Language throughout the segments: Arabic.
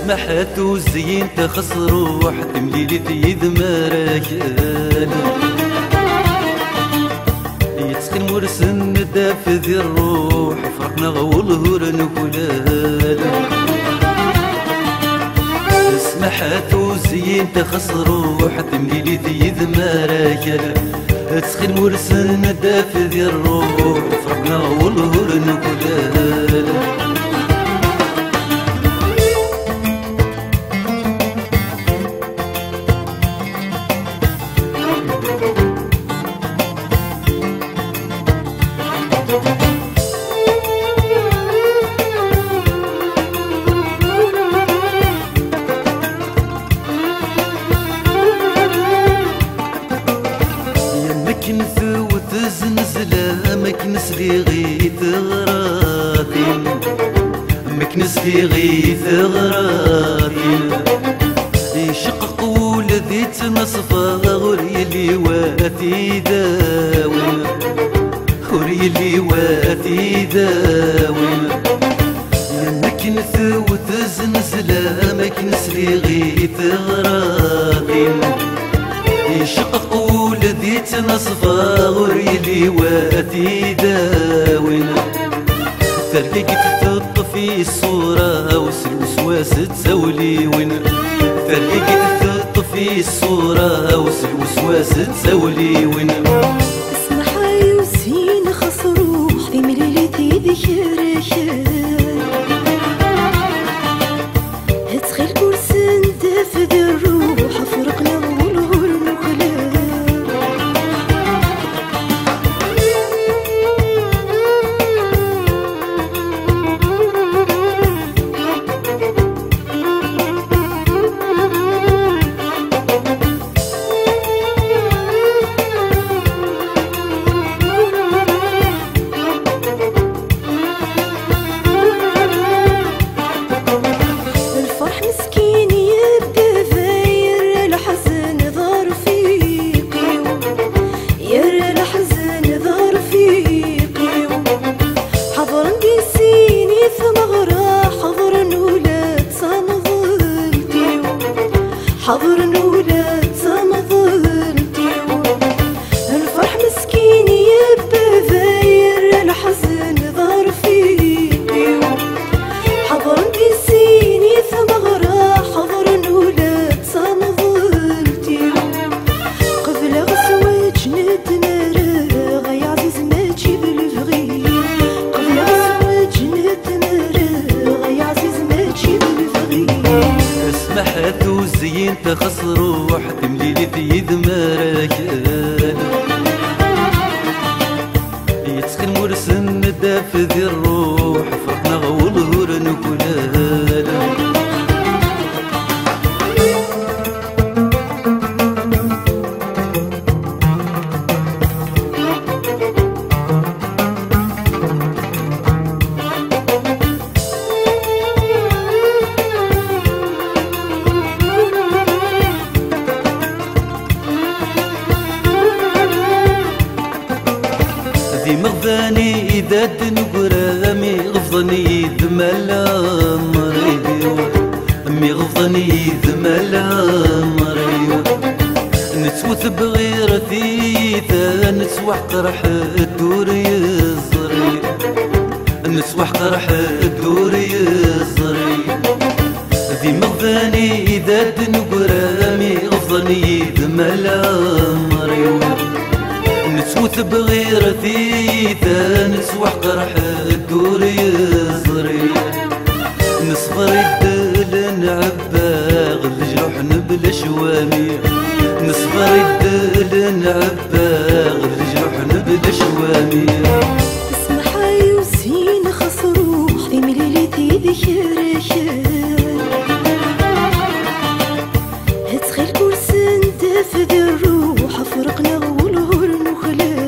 سمحت وزين تخسر روح تمليلي في ذمارك يتسخن مرسن داف ذي الروح فرقنا والهور نقولال سمحت وزين تخسر روح تمليلي في ذمارك تسخن مرسن داف ذي الروح فرقنا والهور نقولال نثوت زنزلة مكنس لي غيث غراثين مكنس لي غيث غراثين يشقق ولدي تنصفى غوري اللي واثي داوين غوري اللي واثي داوين نثوت زنزلة مكنس لي غيث غراثين يشقق ولدي تنصفى غوري لي واثي داوين فرقت تطفي الصورة والوسواس تسولي وين فرقت تطفي الصورة والوسواس تسولي وين اسمح يوسين خسروح في مليلتي ذكرك هتخيل كرسن دافد الروح فرقنا حضر الولاد صمضلتي الفرح مسكين يبى ذاير الحزن ظهر فيقي حضر نسيني ثمغرة حضر الولاد صمضلتي قبل غزواج نتنرى غي عزيز ما تجيب الفغي قبل غزواج نتنرى غي عزيز ما تجيب الفغي سمحت وزين تخسر روح تمليلي في ذمارك يتسخن مرسن داف ذي الروح فرقنا والهور نقولال ذي مغفاني إذا تنقرامي غفظني ذمال عمري أمي غفظني ذمال عمري نتوث بغير ثيثا نتسوح قرح الدور يزري نتسوح قرح الدور يزري ذي مغفاني إذا تنقرامي غفظني ذمال عمري نتوث بغير ثيثا نسوح قرح الدور يزري نصبر الدل نعبا غل جروح نبلا شوامي نصبر الدل نعبا غل جروح نبلا شوامي اسمح يوسين خسروح في مليلتي ذكرك هتخيل كرسن دافد الروح فرقنا والهور نخلال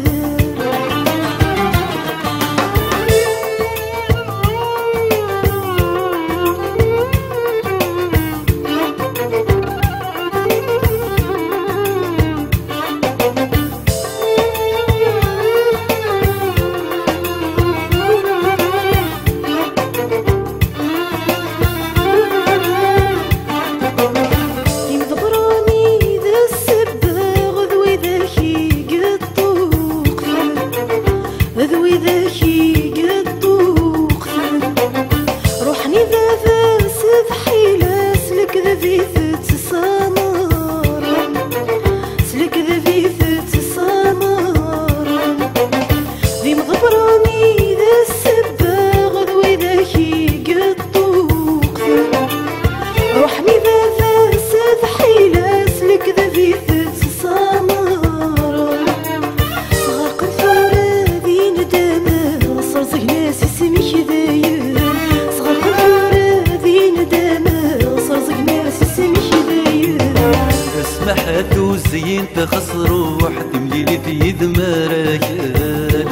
وزين تخص روح تمليلي في ذمارك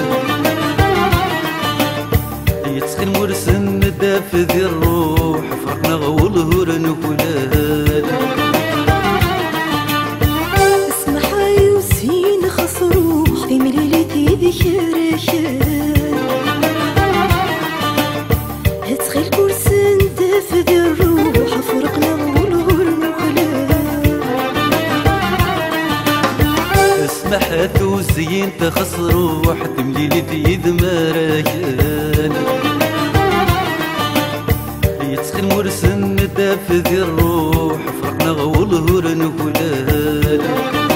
يتسخن مرسن داف ذي الروح فرقنا غول هورن وفلان اسمح يوسين خص روح في مليلتي ذكرك هتخيل كرسن داف ذي الروح فرقنا غول هورن وخلان اسمح وزين تخص روح تمليلي في ذمارك يتسخن مرسن داف ذي الروح فرقنا غول هورن وفلان